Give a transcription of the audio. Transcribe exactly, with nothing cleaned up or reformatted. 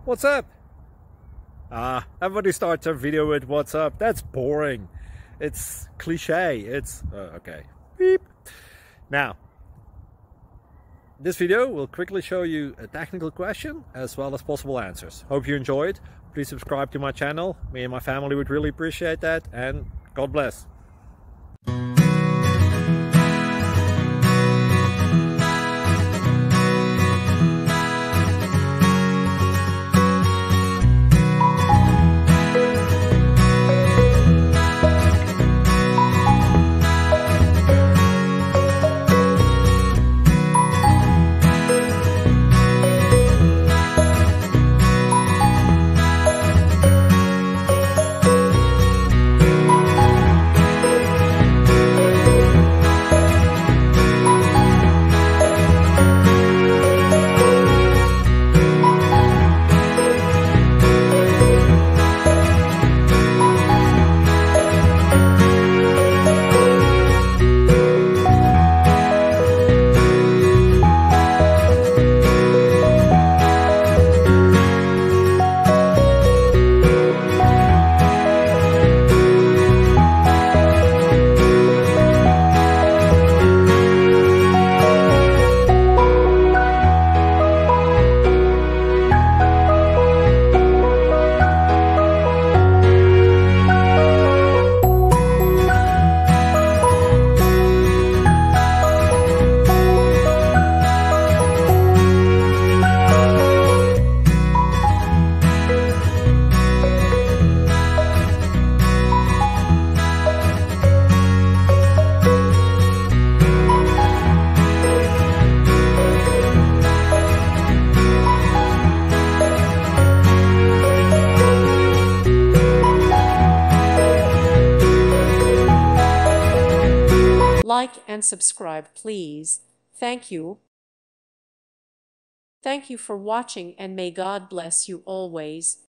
What's up? Ah, everybody starts their video with what's up. That's boring. It's cliche. It's uh, okay. Beep. Now, this video will quickly show you a technical question as well as possible answers. Hope you enjoyed. Please subscribe to my channel. Me and my family would really appreciate that, and God bless. Like and subscribe, please. Thank you. Thank you for watching, and may God bless you always.